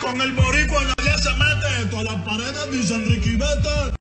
Con el boricua nadie se mete. Todas las paredes dicen Ricky Vete.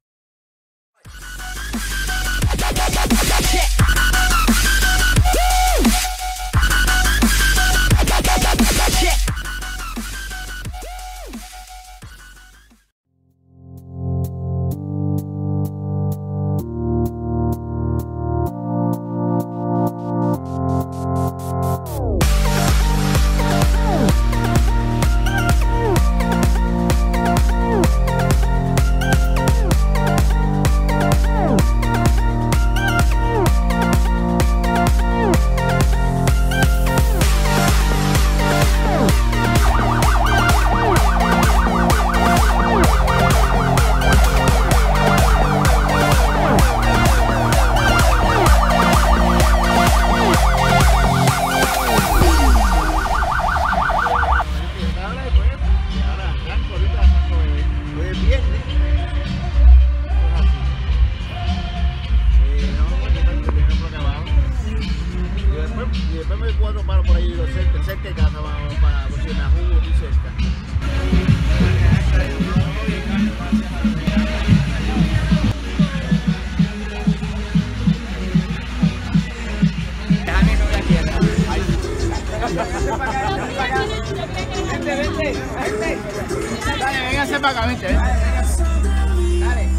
Dale, véngase para acá, vente, vente. Dale.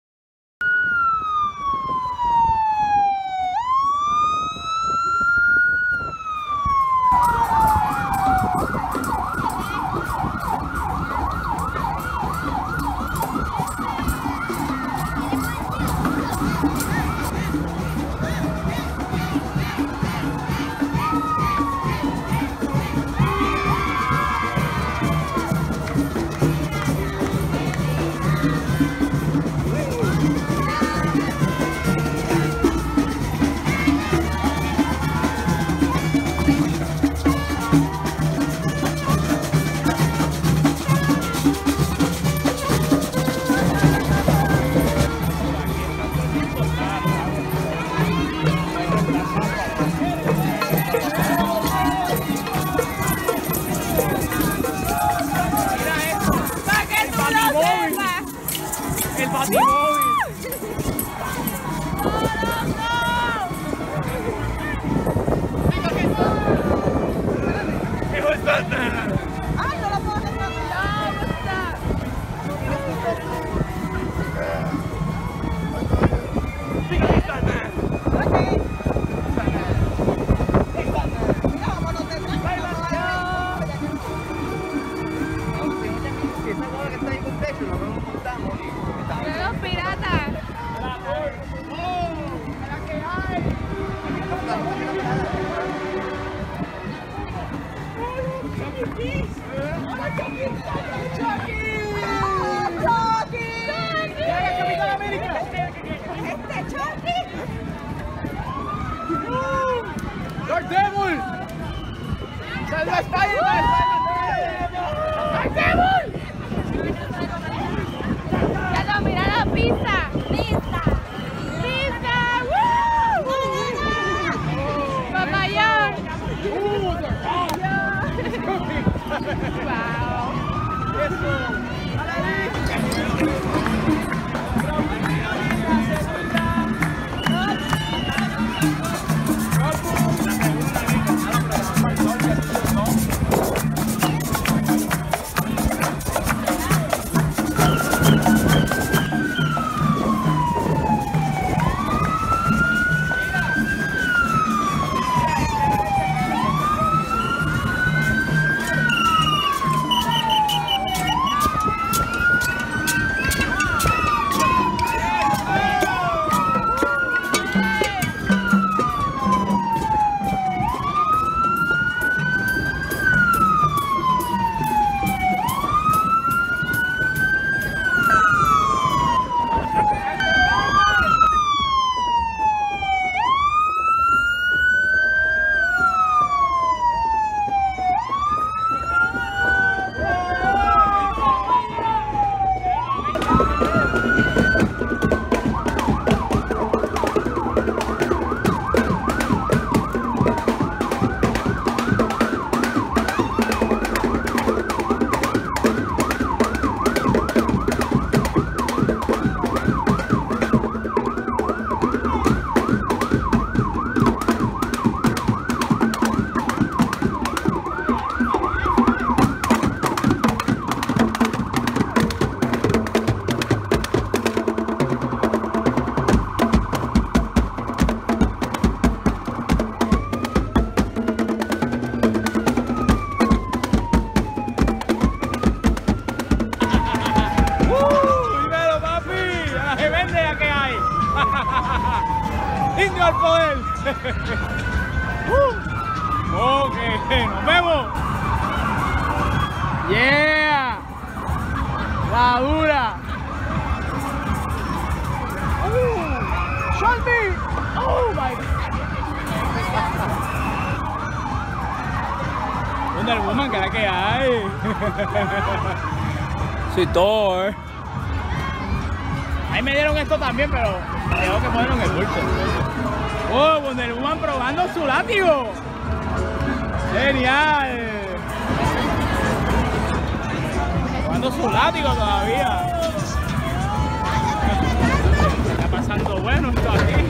El batimóvil. ¡Ay, no la puedo ¡Los piratas! ¡Dark Devil! ¡Salió Spider-Man! ¡Dark Devil! ¡Ya no, mira la pizza! ¡Pizza! ¡Pizza! ¡Woo! ¡Papayón! ¡Wow! poder. Ok, nos vemos. Yeah. La dura. Show me. Oh my God. Wonder Woman, que es la que hay. Soy Thor. Ahí me dieron esto también, pero tengo que ponerlo en el bulto. Oh, Wonder Woman probando su látigo. Genial. Probando su látigo todavía. Está pasando bueno esto aquí.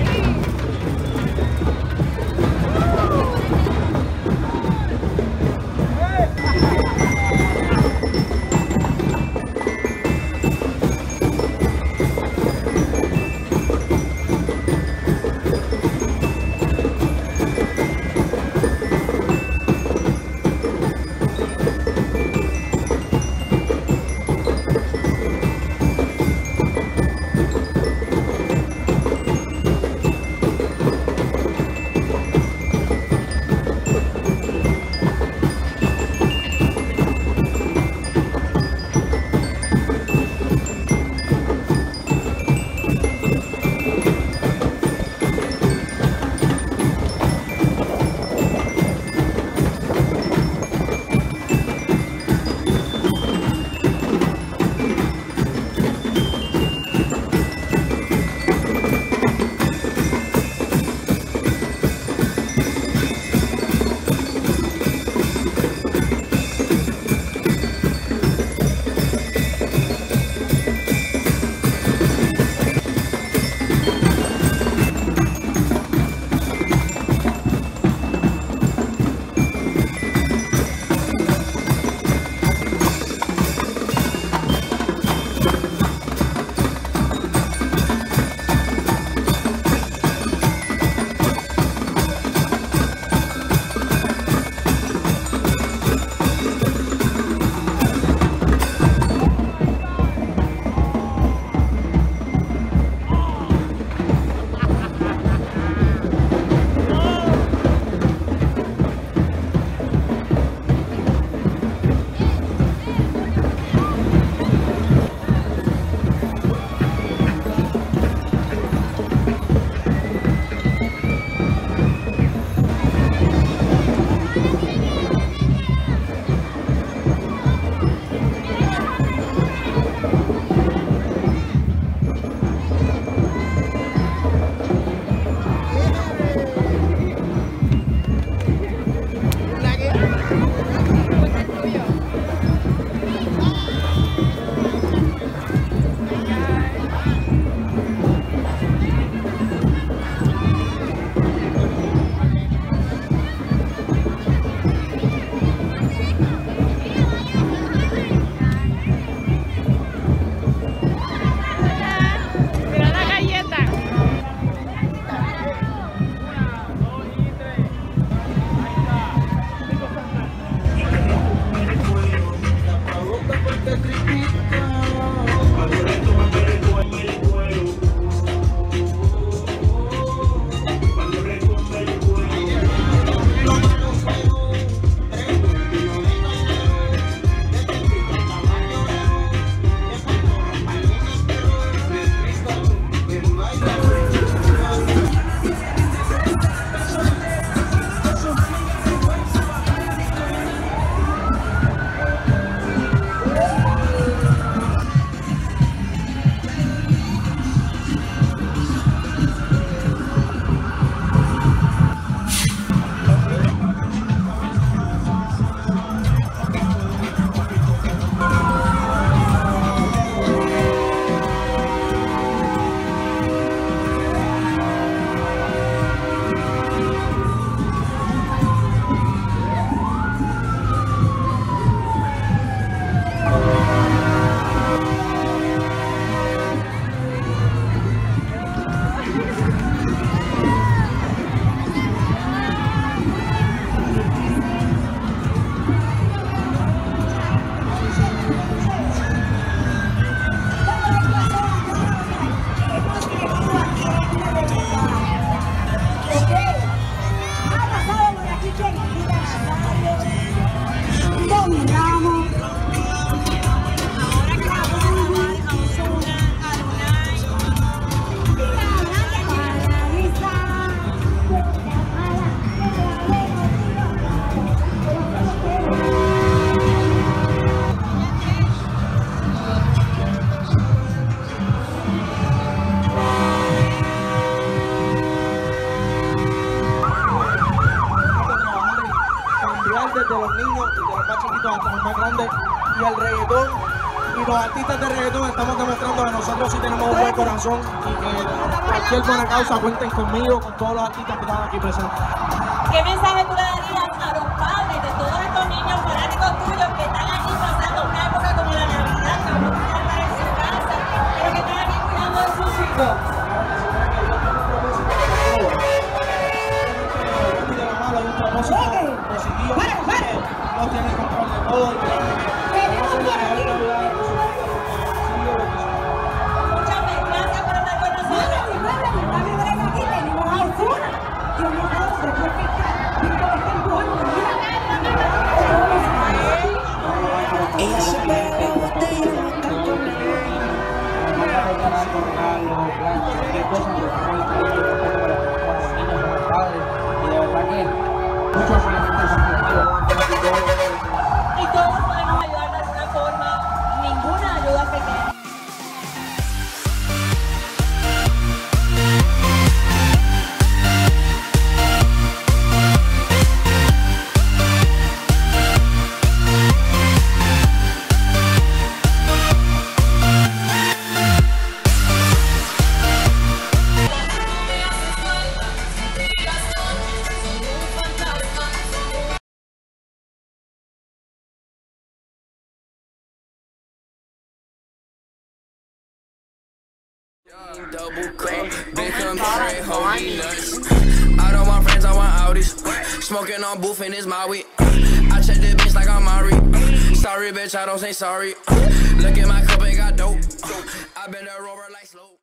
los más chiquitos hasta los más grandes. Y el reggaetón y los artistas de reggaetón estamos demostrando que nosotros sí tenemos un buen corazón y que cualquier buena causa cuenten conmigo, con todos los artistas que están aquí presentes. ¿Qué mensaje tú le darías a los padres de todos estos niños fanáticos tuyos que están aquí pasando una época como la Navidad, que no pueden estar en su casa, pero que están aquí cuidando de sus hijos? Hay un propósito positivo, no tiene control de todo. Muchas gracias por estar con nosotros. Y todos podemos ayudar de alguna forma, ninguna ayuda pequeña. Double cup, big come straight, hold me nuts. I don't want friends, I want Audis. Smoking on booth and it's my weed. I check the bitch like I'm Mari. Sorry, bitch, I don't say sorry. Look at my cup, it got dope. I been a rover like slow.